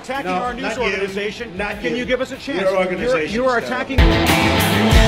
attacking No, our news not you. organization. Not Can you. you give us a chance? Your organization, You are Scott. attacking.